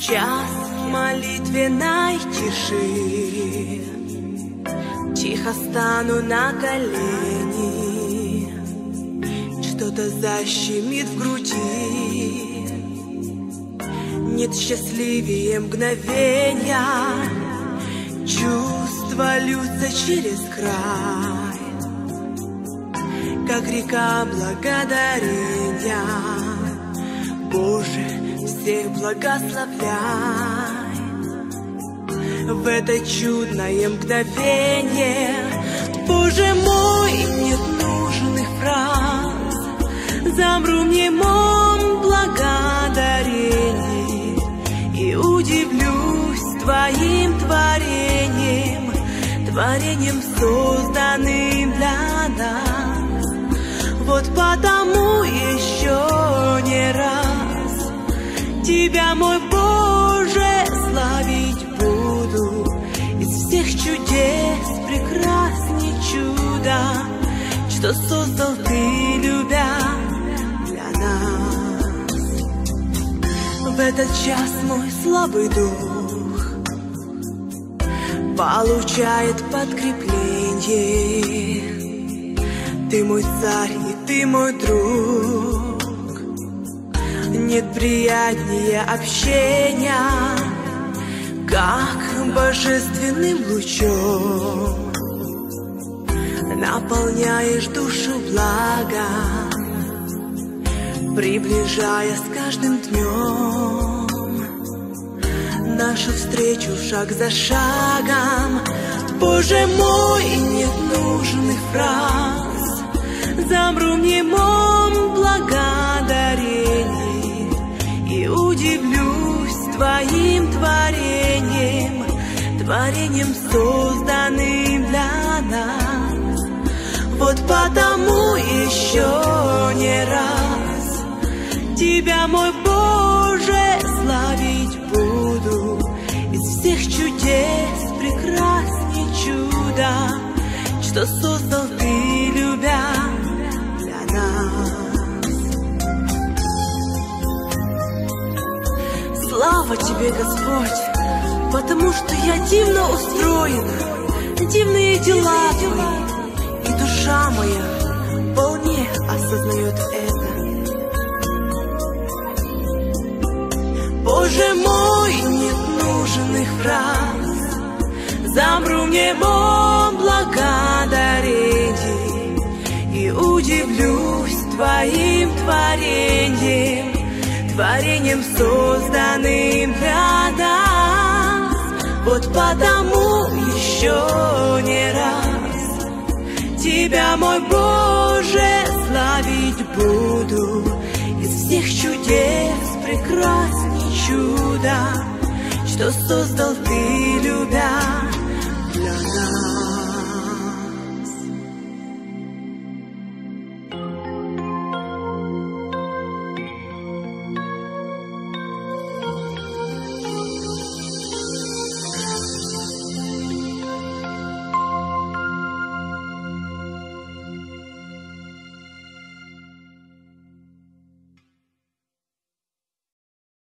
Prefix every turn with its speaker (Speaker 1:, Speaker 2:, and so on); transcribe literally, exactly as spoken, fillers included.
Speaker 1: час молитвенной тиши тихо стану на колени, что-то защемит в груди. Нет счастливее мгновения, чувства льются через край, как река благодарения. Боже, всех благословляй в это чудное мгновение. Боже мой, нет нужных фраз, замру в немом благодарении и удивлюсь Твоим творением, творением, созданным для нас. Вот потому еще не раз Тебя, мой Боже, славить буду. Из всех чудес прекрасней чудо, что создал Ты, любя для нас. В этот час мой слабый дух получает подкрепление. Ты мой царь и Ты мой друг, нет приятнее общения, как божественным лучом наполняешь душу благом, приближая с каждым днем нашу встречу шаг за шагом. Боже мой, нет нужных фраз, замру в немом благодарении и удивлюсь Твоим творением, творением, созданным для нас. Вот потому еще не раз Тебя, мой Боже, славить буду. Из всех чудес прекрасней чудо, что создал Ты, любя для нас. Слава Тебе, Господь, потому что я дивно устроена, дивные дела Твои, и душа моя вполне осознает это. Боже мой, нет нужных фраз, замру в немом благодарении и удивлюсь Твоим творением, творением, созданным для нас. Вот потому еще не раз Тебя, мой Боже, славить буду. Из всех чудес прекрасней чудо, что создал Ты, любя